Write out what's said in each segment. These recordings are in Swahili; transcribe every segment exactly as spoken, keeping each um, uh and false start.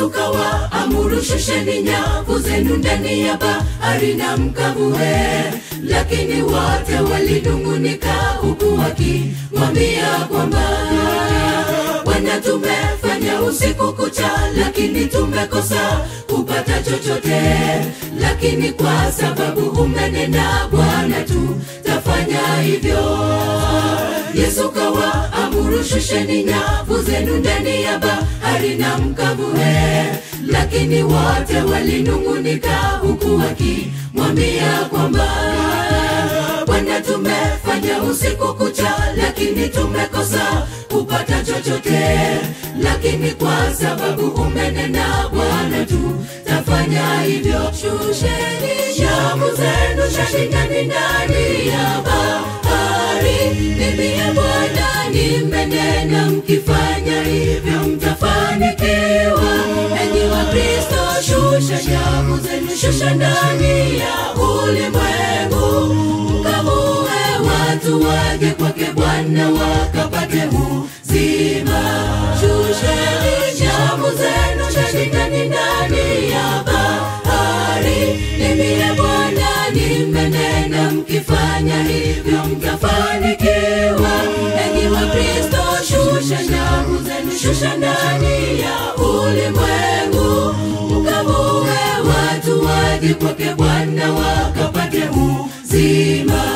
Yesu kawa amuru, shusheni nyavu zenu ndani ya bahari na mkavue. Lakini wote walinung'unika huku wakimwambia kwamba Bwana, tumefanya usiku kucha, lakini tumekosa kupata chochote. Lakini kwa sababu umenena Bwana, tutafanya hivyo. Yesu kawa amuru, shusheni nyavu zenu ndani ya bahari na mkavue. Lakini wote walinung'unika huku wakimwambia kwamba Bwana, tumefanya usiku kucha, lakini tumekosa kupata chochote. Lakini kwa sababu umenena Bwana, tutafanya hivyo. Shusheni nyavu zenu ndani ndani ya bahari. Mimi Bwana nimenena, mkifanya hivyo mtafanikiwa. Enyi wa Kristo, shusha nyavu zenu, shusha ndani ya ulimwengu. Mkavue watu waje kwake Bwana, wakapate uzima. Shusheni nyavu zenu ndani ndani ya bahari. Mimi Bwana nimenena, mkifanya hivyo mtafanikiwa. Enyi wa Kristo, shusha nyavu zenu, shusha ndani ya ulimwengu. Mkavue watu waje kwake Bwana, wakapate uzima.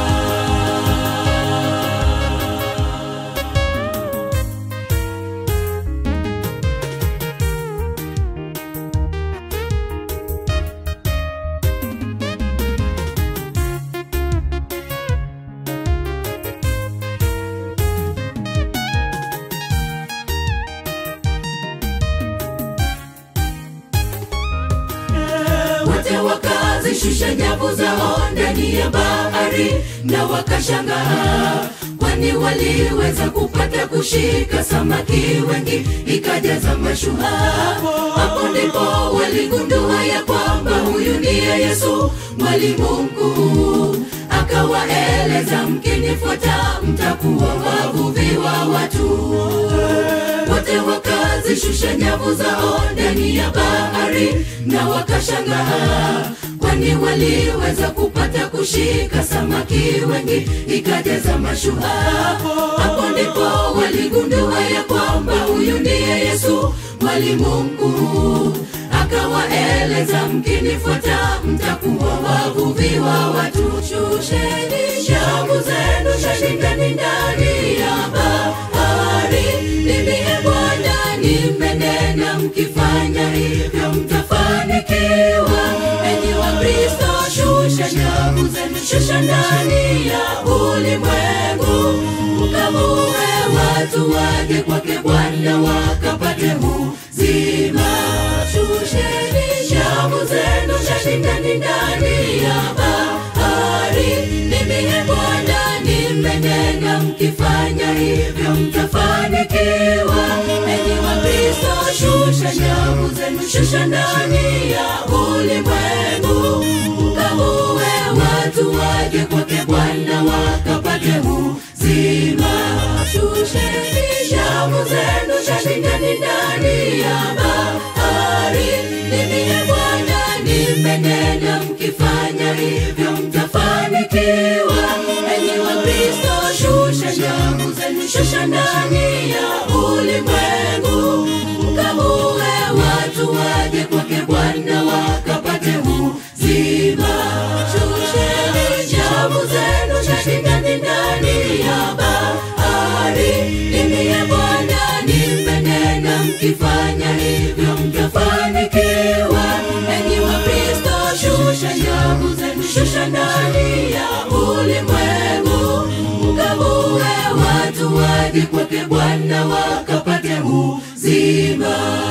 Wakazishusha nyavu zao ndani ya bahari na wakashangaa, kwani waliweza kupata kushika samaki wengi, ikajaza mashua. Hapo ndipo waligundua ya kwamba huyu ndiye Yesu, mwalimu mkuu. Akawaeleza, mkinifuata mtakuwa wavuvi wa watu. Wote wakazishusha nyavu zao ndani ya bahari na wakashangaa, kwani waliweza kupata kushika samaki wengi, ikajaza mashua. Hapo ndipo waligundua ya kwamba huyu ndiye Yesu, mwalimu mkuu. Akawaeleza, mkinifuata mtakuwa wavuvi wa watu. Shusheni nyavu zenu ndani ndani ya bahari. Mimi Bwana nimenena, mkifanya hivyo mtafanikiwa. Enyi wa Kristo, shusha nyavu zenu, shusha ndani ya ulimwengu. Mkavue watu waje kwake Bwana, wakapate uzima. Shusheni nyavu zenu ndani ndani ya bahari. Mimi Bwana nimenena, mkifanya hivyo mtafanikiwa. Enyi wa Kristo, shusha nyavu zenu, shusha ndani ya ulimwengu. Mkavue watu waje kwake Bwana, wakapate uzima. Shusheni nyavu zenu ndani ndani ya bahari. Mimi Bwana nimenena, mkifanya hivyo mtafanikiwa. Enyi wa Kristo, shusha nyavu zenu, shusha ndani ya ulimwengu. Mkavue watu waje kwake Bwana, wakapate uzima. Shusheni nyavu zenu ndani ndani ya bahari. Mimi Bwana nimenena, mkifanya hivyo mtafanikiwa. Enyi wa Kristo, shusha nyavu zenu, shusha ndani ya ulimwengu. Mkavue watu waje kwake Bwana, wakapate uzima.